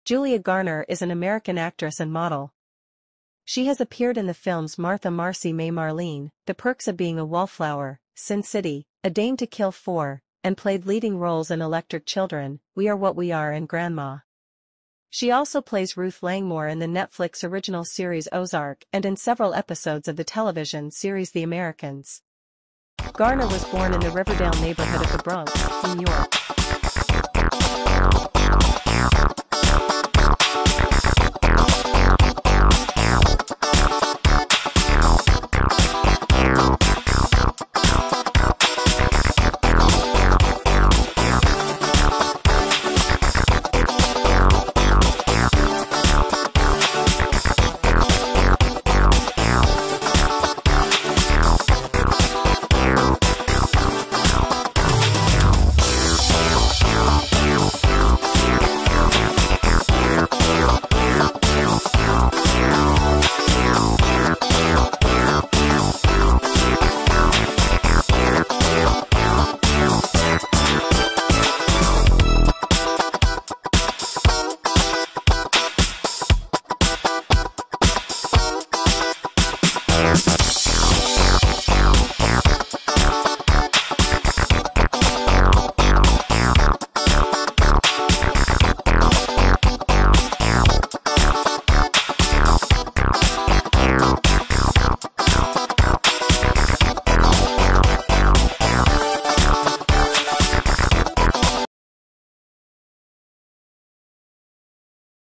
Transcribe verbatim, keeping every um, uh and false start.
Julia Garner is an American actress and model. She has appeared in the films Martha Marcy May Marlene, The Perks of Being a Wallflower, Sin City, A Dame to Kill For, and played leading roles in Electric Children, We Are What We Are and Grandma. She also plays Ruth Langmore in the Netflix original series Ozark and in several episodes of the television series The Americans. Garner was born in the Riverdale neighborhood of the Bronx, New York.